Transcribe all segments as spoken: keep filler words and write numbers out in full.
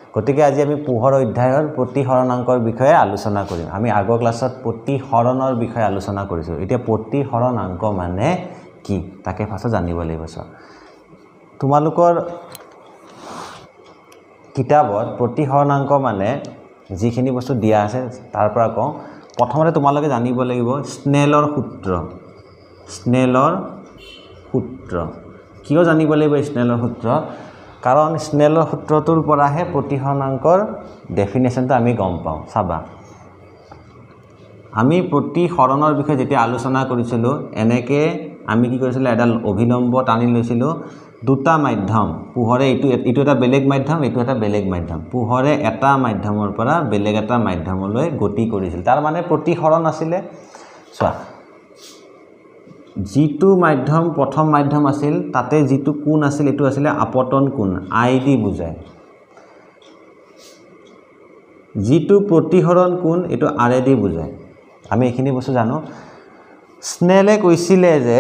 গতিকে আজি আমি পোহৰ অধ্যায়ৰ প্ৰতিহৰণাংকৰ বিষয়ে আলোচনা কৰিম আমি আগৰ ক্লাছত প্ৰতিহৰণৰ বিষয়ে আলোচনা কৰিছো এতিয়া প্ৰতিহৰণাংক মানে কি তাকে ফাৰ্স্ট জানিব লাগিব চ তোমালোকৰ কিতাপত প্ৰতিহৰণাংক মানে যিখিনি বস্তু দিয়া আছে তাৰ পৰা কওঁ প্ৰথমতে তোমালোকে জানিব লাগিব স্নেলৰ সূত্ৰ স্নেলৰ সূত্ৰ কিয় জানিব লাগিব স্নেলৰ সূত্ৰ কাৰণ স্নেলৰ সূত্ৰটোৰ পৰাহে প্ৰতিহৰণাংকৰ ডেফিনেশনটো আমি গম পাওঁ চাবা আমি প্ৰতিহৰণৰ বিষয়ে যেতিয়া আলোচনা কৰিছিলো এনেকে আমি কি কৰিছিলো এডাল অভিলম্ব টানি লৈছিলো দুটা মাধ্যম পোহৰে ইটো ইটো এটা বেলেগ মাধ্যম ইটো এটা বেলেগ মাধ্যম পোহৰে এটা মাধ্যমৰ পৰা বেলেগ এটা মাধ্যমলৈ গতি কৰিছিল তাৰ মানে প্ৰতিহৰণ আছিল চোৱা যিটো মাধ্যম প্ৰথম মাধ্যম আছিল তাতে যিটো কোণ আছিল এটো আছিল আপতন কোণ আই দি বুজায় যিটো প্ৰতিহৰণ কোণ এটো আৰ দি বুজায় আমি এখিনি বস্তু জানো স্নেলে কৈছিলে যে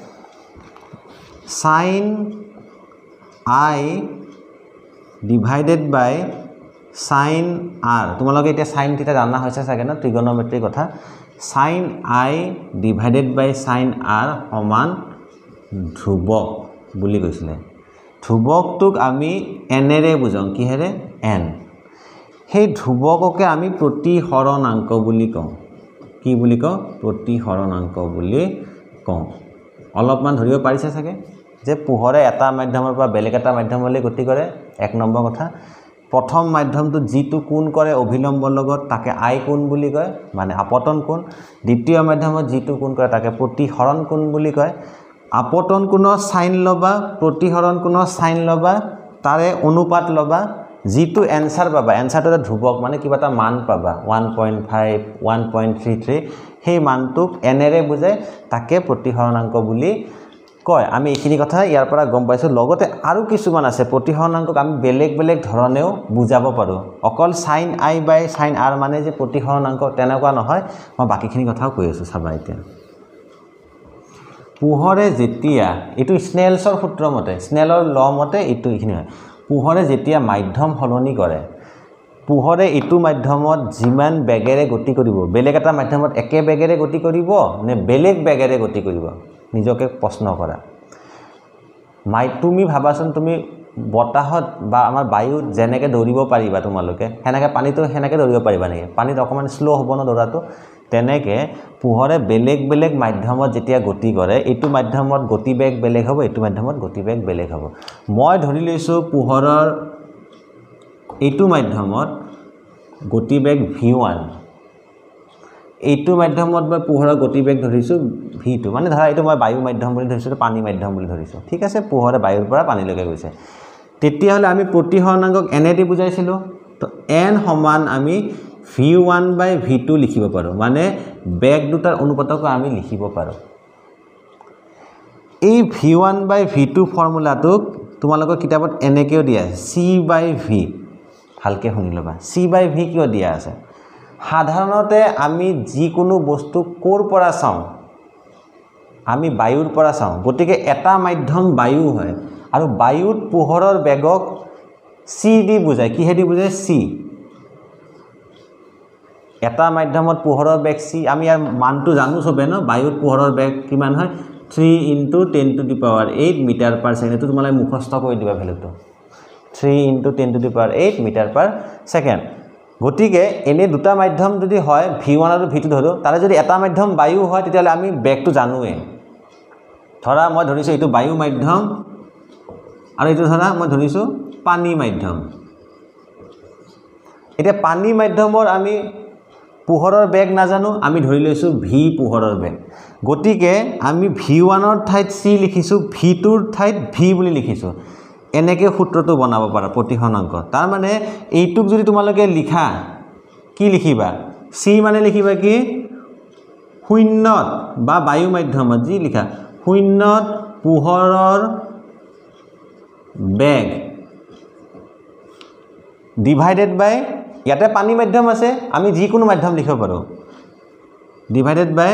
sin I divided by sin r তোমালোকে এটা sin থিটা জানা হৈছে চাগে না ত্ৰিগোণমেট্ৰি কথা sin I divided by sin r সমান ধ্ৰুৱক বুলি কৈছিলে ধ্ৰুৱকটোক আমি n ৰে বুজাওঁ কিহেৰে n সেই ধ্ৰুৱককে আমি প্ৰতিহৰণাংক বুলি কওঁ কি বুলি কওঁ প্ৰতিহৰণাংক বুলি কওঁ অলপমান ধৰিব পাৰিছে চাগে যে পোহৰে এটা মাধ্যমৰ পৰা বেলেগ এটা মাধ্যমলৈ গতি কৰে এক নম্বৰ কথা প্ৰথম মাধ্যমটো যিটো কোণ কৰে অভিলম্বৰ লগত তাকে আই কোণ বুলি কয় মানে আপতন কোণ দ্বিতীয় মাধ্যমত যিটো কোণ কৰে তাকে প্ৰতিহৰণ কোণ বুলি কয় আপতন কোণৰ সাইন লবা প্ৰতিহৰণ কোণৰ সাইন লবা তাৰে অনুপাত লবা যিটো এনসাৰ পাবা এনসাৰটো এটা ধ্ৰুৱক মানে কিবা এটা মান পাবা one point five one point three three সেই মানটোক n ৰে বুজায় তাকে প্ৰতিহৰণাংক বুলি কয় আমি এইখিনি কথা ইয়াৰ পৰা গম পাইছো লগতে আৰু কিছুমান আছে প্ৰতিহৰণাংকক আমি বেলেগ বেলেগ ধৰণেও বুজাব পাৰো অকল sin I by sin r মানে যে প্ৰতিহৰণাংক তেনেকুৱা নহয় মই বাকিখিনি কথাও কৈ আছো চাবা এতিয়া পোহৰে যেতিয়া এটো স্নেলছৰ সূত্ৰ মতে স্নেলৰ ল মতে এটো ইখিনি হয় পোহৰে যেতিয়া মাধ্যম হলনি কৰে পোহৰে এটো মাধ্যমত যিমান বেগেৰে গতি কৰিব বেলেগ এটা মাধ্যমত একে বেগেৰে গতি কৰিব নে বেলেগ বেগেৰে গতি কৰিব নিজকে প্ৰশ্ন কৰা মাই তুমি ভাবাচোন তুমি বতাহত বা আমাৰ বায়ুত যেনেকে দৌৰিব পাৰিবা তোমালোকে হেনেকে পানীটো হেনেকে দৌৰিব পাৰিবা নেকি পানীত অকমান স্লো হ'ব ন দৌৰাটো তেনেকে পোহৰে বেলেগ বেলেগ মাধ্যমত যেতিয়া গতি কৰে এটো মাধ্যমত গতিবেগ বেলেগ হ'ব এটো মাধ্যমত গতিবেগ বেলেগ হ'ব মই ধৰি লৈছো পোহৰৰ এটো মাধ্যমত গতিবেগ v one এইটো মাধ্যমত মই পোহৰৰ গতিবেগ ধৰিছো v two মানে ধৰা এইটো মই বায়ু মাধ্যম বুলি ধৰিছো পানী মাধ্যম বুলি ধৰিছো ঠিক আছে পোহৰে বায়ুৰ পৰা পানীলৈকে গৈছে তেতিয়া হলে আমি প্ৰতিহৰণাংকক n দি বুজাইছিলো তো n সমান আমি v one by v two লিখিব পাৰো মানে বেগ দুটাৰ অনুপাতক আমি লিখিব পাৰো এই v one by v two ফৰ্মুলাটোক তোমালোকৰ কিতাপত এনেকেও দিয়া আছে c by v ভালকে শুনি লবা c by v কিয় দিয়া আছে সাধাৰণতে আমি যি কোনো বস্তু কোৰ পৰা চাও আমি বায়ুৰ পৰা চাও গতিকে এটা মাধ্যম বায়ু হয় আৰু বায়ুত পোহৰৰ বেগক c দি বুজায় কি হেদি বুজায় c এটা মাধ্যমত পোহৰৰ বেগ c আমি ইয়াৰ মানটো জানো সবে ন বায়ুত পোহৰৰ বেগ কিমান হয় three into ten to the power eight metre per second এটো তোমালৈ মুখস্থ কৰি দিবা ভ্যালুটো three into ten to the power eight metre per second গতিকে এনে দুটা মাধ্যম যদি হয় v one আৰু v two ধৰো তাৰে যদি এটা মাধ্যম বায়ু হয় তেতিয়ালে আমি বেগটো জানোৱে ধৰা মই ধৰিছো এটো বায়ু মাধ্যম আৰু এটো ধৰা মই ধৰিছো পানী মাধ্যম এটা পানী মাধ্যমৰ আমি পোহৰৰ বেগ না জানো আমি ধৰি লৈছো v পোহৰৰ বেগ গতিকে আমি v one ৰ ঠাইত c লিখিছো v two ৰ ঠাইত v বুলি লিখিছো এনেকে সূত্ৰটো বনাব পাৰা প্ৰতিহৰণাংক তাৰ মানে এইটুক যদি তোমালোকে লিখা কি লিখিবা c মানে লিখিবা কি শূন্যত বা বায়ু মাধ্যমত যি লিখা শূন্যত পোহৰৰ বেগ ডিভাইডেড বাই ইয়াতে পানী মাধ্যম আছে আমি যি কোনো মাধ্যম লিখিব পাৰো ডিভাইডেড বাই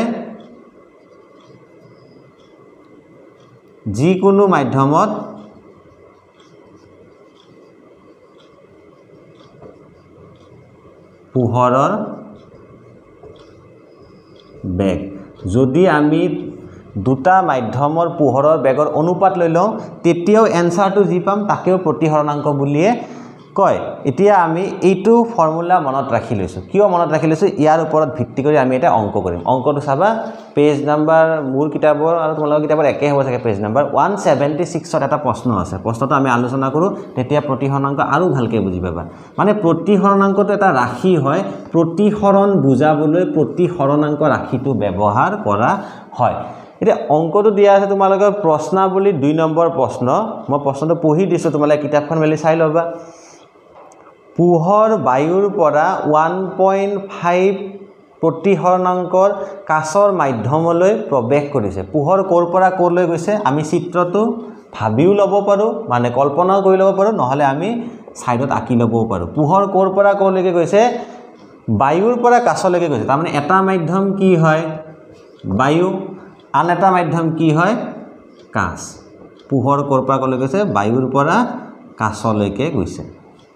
যি কোনো মাধ্যমত পোহৰৰ বেগ যদি আমি দুটা মাধ্যমৰ পোহৰৰ বেগৰ অনুপাত লৈ লওঁ তেতিয়াও এনসাৰটো যি পাম তাকেও প্ৰতিহৰণাংক বুলিয়ে কয় এতিয়া আমি এইটো ফৰ্মুলা মনত ৰাখি লৈছো কিয় মনত ৰাখি লৈছো ইয়াৰ ওপৰত ভিত্তি কৰি আমি এটা অংক কৰিম অংকটো চাবা পেজ নাম্বাৰ মোৰ কিতাপৰ আৰু তোমালোকৰ কিতাপৰ একে হ'ব থাকে পেজ নাম্বাৰ one seventy-six ত এটা প্ৰশ্ন আছে প্ৰশ্নটো আমি আলোচনা কৰো তেতিয়া প্ৰতিহৰণাংক আৰু ভালকৈ বুজি পাবা মানে প্ৰতিহৰণাংকটো এটা ৰাশি হয় প্ৰতিহৰণ বুজাবলৈ প্ৰতিহৰণাংক ৰাশিটো ব্যৱহাৰ কৰা হয় এতিয়া অংকটো দিয়া আছে তোমালোকৰ প্ৰশ্নাৱলী দুই নম্বৰ প্ৰশ্ন মই প্ৰশ্নটো পঢ়ি দিছো তোমালোকে কিতাপখন মেলি চাই লবা পোহৰ বায়ুৰ পৰা one point five প্ৰতিহৰণাংকৰ কাচৰ মাধ্যমলৈ প্ৰৱেশ কৰিছে পোহৰ কোৰ পৰা কোৰলৈ গৈছে আমি চিত্ৰটো ভাবিও লব পাৰো মানে কল্পনাও কৰি লব পাৰো নহলে আমি সাইডত আঁকি লব পাৰো পোহৰ কোৰ পৰা কোৰলৈকে গৈছে বায়ুৰ পৰা কাচলৈকে গৈছে তাৰ মানে এটা মাধ্যম কি হয় বায়ু আন এটা মাধ্যম কি হয় কাচ পোহৰ কোৰ পৰা কোৰলৈ গৈছে বায়ুৰ পৰা কাচলৈকে গৈছে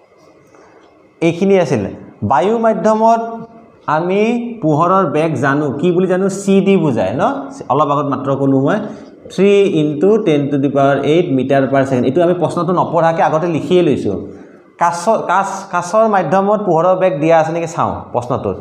এইখিনি আছিল বায়ু মাধ্যমত আমি পোহৰৰ বেগ জানো কি বুলি জানো c দি বুজায় ন অলপ আগত মাত্ৰ কলো মই three into ten to the power eight metre per second এটো আমি প্ৰশ্নটো নপঢ়াকে আগতে লিখিয়ে লৈছো কাচ কাচ কাচৰ মাধ্যমত পোহৰৰ বেগ দিয়া আছে নেকি চাও প্ৰশ্নটোত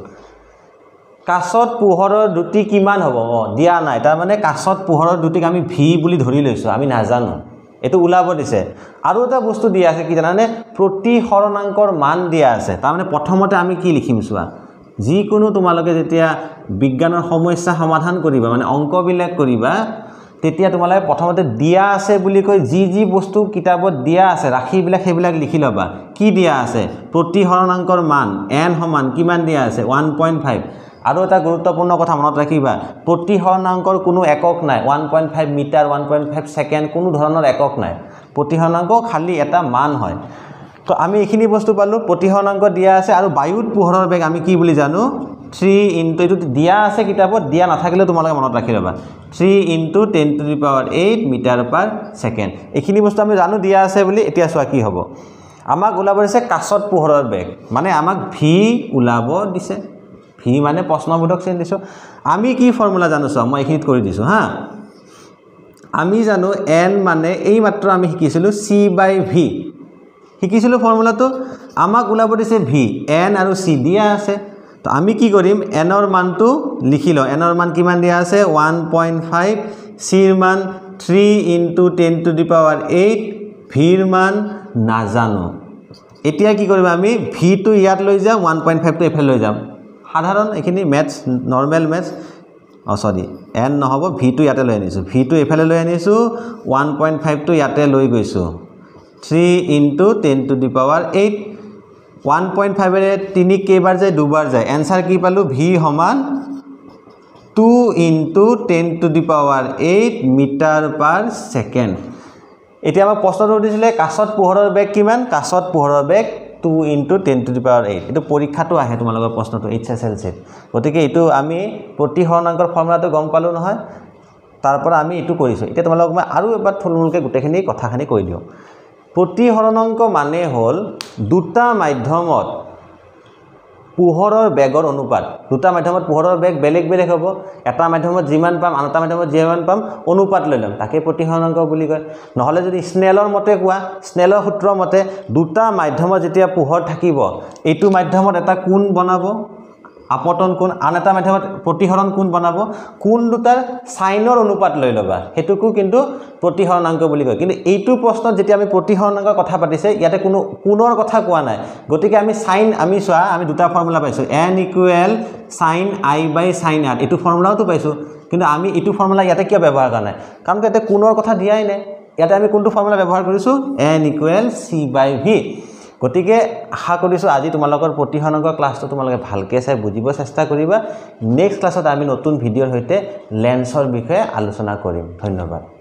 কাচত পোহৰৰ দুটি কিমান হ'ব দিয়া নাই তাৰ মানে কাচত পোহৰৰ দুটিক আমি v বুলি ধৰি লৈছো আমি নাজানো এটো উলাব দিছে আৰু এটা বস্তু দিয়া আছে কি জানানে প্ৰতিহৰণাংকৰ মান দিয়া আছে তাৰ মানে প্ৰথমতে আমি কি লিখিম চোৱা যি কোনো তোমালোকে যেতিয়া বিজ্ঞানৰ সমস্যা সমাধান কৰিবা মানে অংক বিলাক কৰিবা তেতিয়া তোমালোকে প্ৰথমতে দিয়া আছে বুলি কৈ যি যি বস্তু কিতাপত দিয়া আছে ৰাখি বিলাক হেবিলাক লিখি লবা কি দিয়া আছে প্ৰতিহৰণাংকৰ মান n সমান কিমান দিয়া আছে one point five আৰু এটা গুৰুত্বপূৰ্ণ কথা মনত ৰাখিবা প্ৰতিহৰণাংকৰ কোনো একক নাই one point five metre one point five second কোনো ধৰণৰ একক নাই প্ৰতিহৰণাংক খালি এটা মান হয় তো আমি এইখিনি বস্তু পালো প্ৰতিহৰণাংক দিয়া আছে আৰু বায়ুত পোহৰৰ বেগ আমি কি বুলি জানো three into এটো দিয়া আছে কিতাপত দিয়া নাথাকিলে তোমালোকে মনত ৰাখি লবা three into ten to the power eight metre per second এইখিনি বস্তু আমি জানো দিয়া আছে বুলি এতিয়া চোৱা কি হ'ব আমাক উলাব দিছে কাচত পোহৰৰ বেগ মানে আমাক v উলাব দিছে v মানে প্ৰশ্নবোধক চিন দিছো আমি কি ফৰ্মুলা জানো চোৱা মই এইখিনিত কৰি দিছো হা আমি জানো n মানে এই মাত্ৰ আমি শিকিছিলো c by v শিকিছিলো ফৰ্মুলাটো আমাক উলাব দিছে v n আৰু c দিয়া আছে তো আমি কি কৰিম n ৰ মানটো লিখি ল n ৰ মান কিমান দিয়া আছে one point five c ৰ মান three into ten to the power eight v ৰ মান নাজানো এতিয়া কি কৰিম আমি v টো ইয়াত লৈ যাম one point five টো এফালে লৈ যাম সাধাৰণ এখিনি ম্যাথছ নরমাল ম্যাথছ অ সরি n নহব v টো ইয়াতে লৈ আনিছো v টো এফালে লৈ আনিছো one point five টো ইয়াতে লৈ গৈছো three into ten to the power eight one point five এর তিন কেইবাৰ যায় দুবাৰ যায় आंसर কি পালো v সমান two into ten to the power eight metre per second এতিয়া আমাক প্ৰশ্নটো দিছিলে কাচত পোহৰৰ বেগ কিমান কাচত পোহৰৰ বেগ two into ten to the power eight এটো পৰীক্ষাটো আহে তোমালোকৰ প্ৰশ্নটো H S L C গতিকে এটো আমি প্ৰতিহৰণাংকৰ ফৰ্মুলাটো গম পালো নহয় তাৰ পৰা আমি এটো কৰিছো এতিয়া তোমালোকক মই আৰু এবাৰ থুলমুলকে গুটেখিনি কথাখানি কৈ দিও প্ৰতিহৰণাংক মানে হল দুটা মাধ্যমত পোহৰৰ বেগৰ অনুপাত দুটা মাধ্যমত পোহৰৰ বেগ বেলেগ বেলেগ হ'ব এটা মাধ্যমত যিমান পাম আনটা মাধ্যমত যিমান পাম অনুপাত লৈ লম তাকে প্ৰতিহৰণাংক বুলি কয় নহলে যদি স্নেলৰ মতে কোৱা স্নেলৰ সূত্ৰ মতে দুটা মাধ্যমত যেতিয়া পোহৰ থাকিব এইটো মাধ্যমত এটা কোণ বনাব আপতন কোণ আন এটা মাধ্যমত প্ৰতিহৰণ কোণ বনাব কোণ দুটাৰ সাইনৰ অনুপাত লৈ লবা হেতুকো কিন্তু প্ৰতিহৰণাংক বুলি কয় কিন্তু এইটো প্ৰশ্নত যেতিয়া আমি প্ৰতিহৰণাংকৰ কথা পাতিছে ইয়াতে কোনো কোণৰ কথা কোৱা নাই গতিকে আমি সাইন আমি চোৱা আমি দুটা ফৰ্মুলা পাইছো n equal sin i by sin r এটো ফৰ্মুলাটো পাইছো কিন্তু আমি এটো ফৰ্মুলা ইয়াতে কিয় ব্যৱহাৰ কৰা নাই কাৰণ ইয়াতে কোণৰ কথা দিয়াই নাই ইয়াতে আমি কোনটো ফৰ্মুলা ব্যৱহাৰ কৰিছো n equal c by v গতিকে আশা কৰিছো আজি তোমালোকৰ প্ৰতিহৰণাংকৰ ক্লাছটো তোমালোকে ভালকে চাই বুজিব চেষ্টা কৰিবা নেক্সট ক্লাছত আমি নতুন ভিডিঅৰ সৈতে লেন্সৰ বিষয়ে আলোচনা কৰিম ধন্যবাদ